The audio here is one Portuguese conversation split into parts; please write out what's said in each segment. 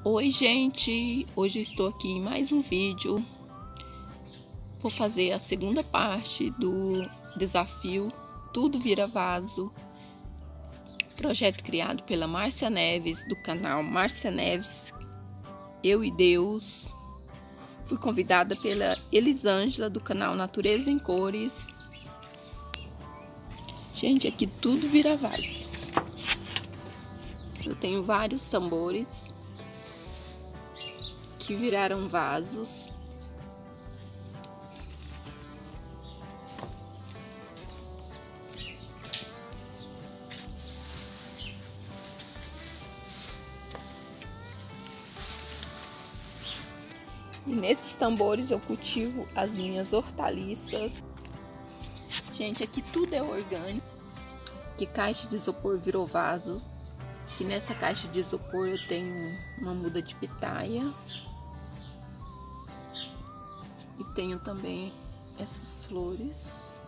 Oi gente, hoje eu estou aqui em mais um vídeo. Vou fazer a segunda parte do desafio Tudo Vira Vaso, projeto criado pela Márcia Neves, do canal Márcia Neves, Eu e Deus. Fui convidada pela Elisângela, do canal Natureza em Cores. Gente, aqui tudo vira vaso. Eu tenho vários tambores que viraram vasos. E nesses tambores eu cultivo as minhas hortaliças. Gente, aqui tudo é orgânico. Que caixa de isopor virou vaso. Que nessa caixa de isopor eu tenho uma muda de pitaia. E tenho também essas flores.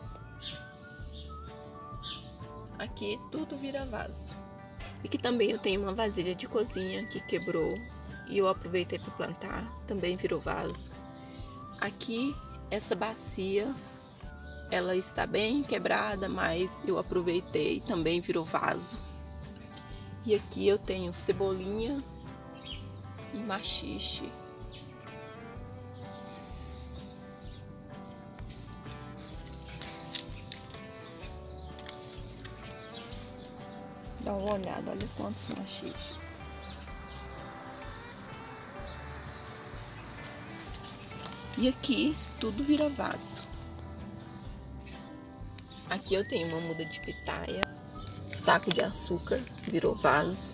Aqui tudo vira vaso. E aqui também eu tenho uma vasilha de cozinha que quebrou e eu aproveitei para plantar, também virou vaso. Aqui essa bacia, ela está bem quebrada, mas eu aproveitei, também virou vaso. E aqui eu tenho cebolinha e maxixe. Dá uma olhada, olha quantos machixes. E aqui tudo vira vaso. Aqui eu tenho uma muda de pitaia, saco de açúcar, virou vaso.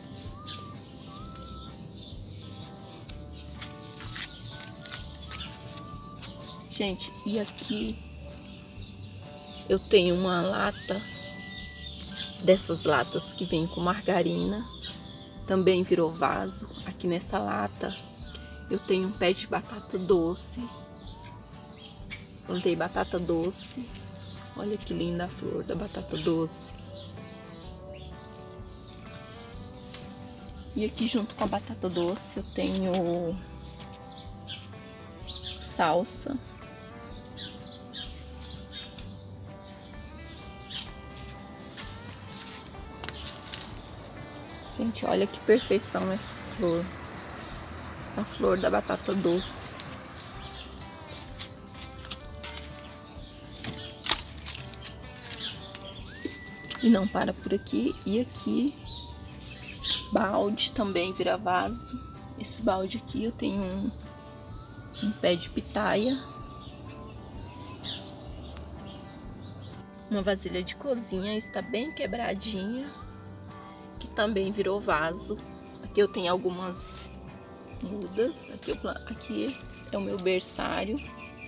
Gente, e aqui eu tenho uma lata, dessas latas que vem com margarina, também virou vaso. Aqui nessa lata eu tenho um pé de batata doce. Plantei batata doce. Olha que linda a flor da batata doce. E aqui junto com a batata doce eu tenho salsa. Gente, olha que perfeição essa flor. A flor da batata doce. E não para por aqui. E aqui, balde também vira vaso. Esse balde aqui eu tenho um pé de pitaia. Uma vasilha de cozinha, está bem quebradinha, que também virou vaso. Aqui eu tenho algumas mudas. Aqui é o meu berçário.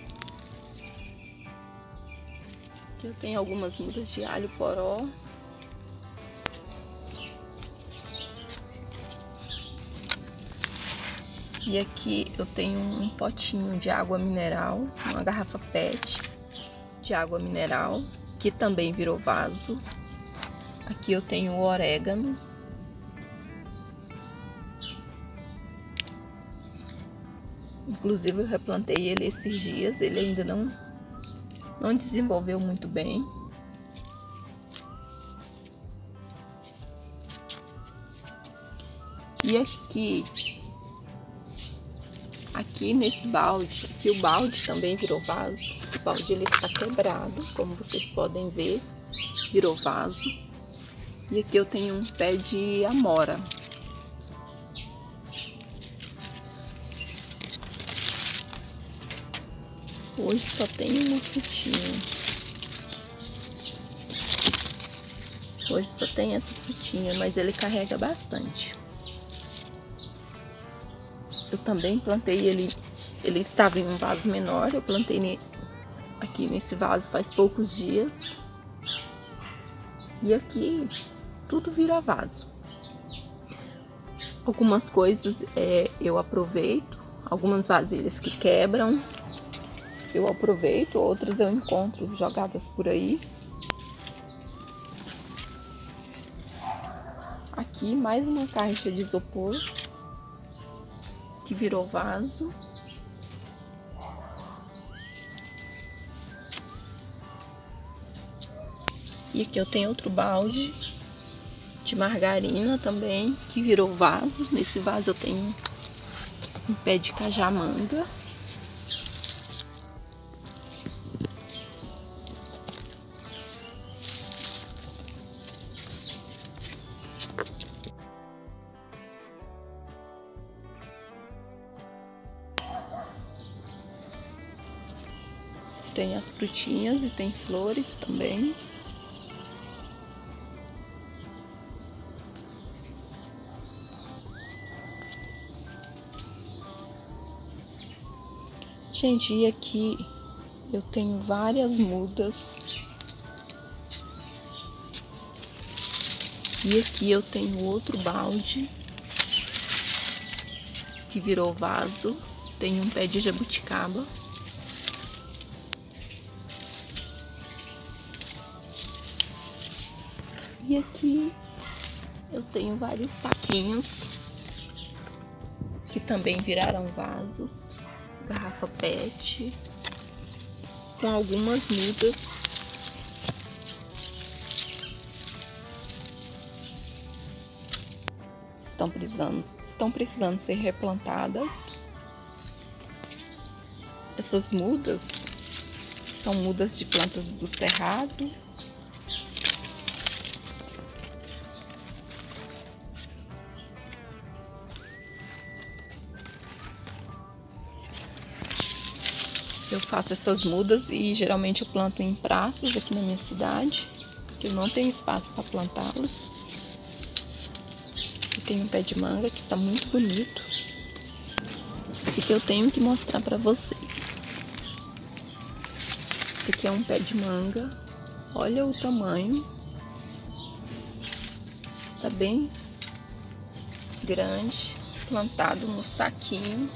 Aqui eu tenho algumas mudas de alho poró. E aqui eu tenho um potinho de água mineral, uma garrafa PET de água mineral, que também virou vaso. Aqui eu tenho o orégano. Inclusive eu replantei ele esses dias, ele ainda não desenvolveu muito bem. E aqui nesse balde, aqui o balde também virou vaso. O balde ele está quebrado, como vocês podem ver, virou vaso. E aqui eu tenho um pé de amora. Hoje só tem uma frutinha. Hoje só tem essa frutinha, mas ele carrega bastante. Eu também plantei ele estava em um vaso menor. Eu plantei aqui nesse vaso faz poucos dias. E aqui tudo vira vaso. Algumas coisas eu aproveito, algumas vasilhas que quebram eu aproveito, outras eu encontro jogadas por aí. Aqui mais uma caixa de isopor. que virou vaso. E aqui eu tenho outro balde de margarina também, que virou vaso. Nesse vaso eu tenho um pé de cajamanga. Tem as frutinhas e tem flores também. Gente, e aqui eu tenho várias mudas. E aqui eu tenho outro balde que virou vaso. Tem um pé de jabuticaba. E aqui eu tenho vários saquinhos que também viraram vasos. Garrafa PET com algumas mudas. Estão precisando ser replantadas. Essas mudas são mudas de plantas do cerrado. Eu faço essas mudas e geralmente eu planto em praças aqui na minha cidade, porque eu não tenho espaço para plantá-las. Eu tenho um pé de manga que está muito bonito. Esse aqui eu tenho que mostrar para vocês. Esse aqui é um pé de manga. Olha o tamanho. Está bem grande, plantado no saquinho.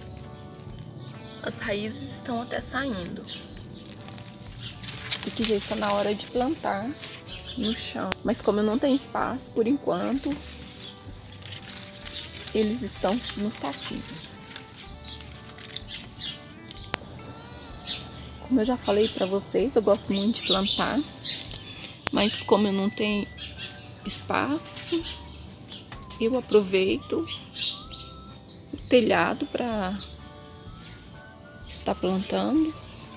As raízes estão até saindo. Esse aqui já está na hora de plantar no chão. Mas como eu não tenho espaço, por enquanto, eles estão no saquinho. Como eu já falei para vocês, eu gosto muito de plantar. Mas como eu não tenho espaço, eu aproveito o telhado para estar plantando.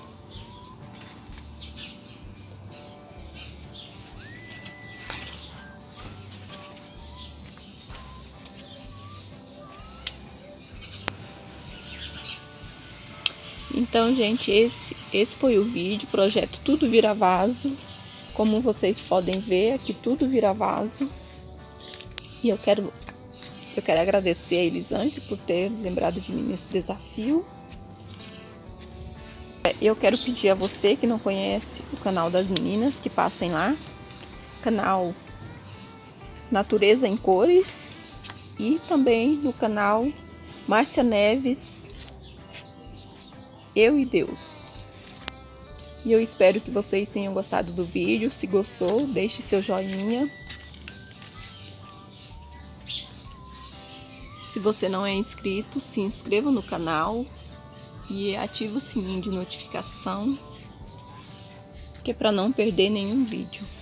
Então, gente, esse foi o vídeo, projeto Tudo Vira Vaso. Como vocês podem ver, aqui tudo vira vaso. E eu quero agradecer a Elisângela por ter lembrado de mim nesse desafio. Eu quero pedir a você que não conhece o canal das meninas, que passem lá. Canal Natureza em Cores. E também no canal Márcia Neves, Eu e Deus. E eu espero que vocês tenham gostado do vídeo. Se gostou, deixe seu joinha. Se você não é inscrito, se inscreva no canal e ative o sininho de notificação, que é para não perder nenhum vídeo.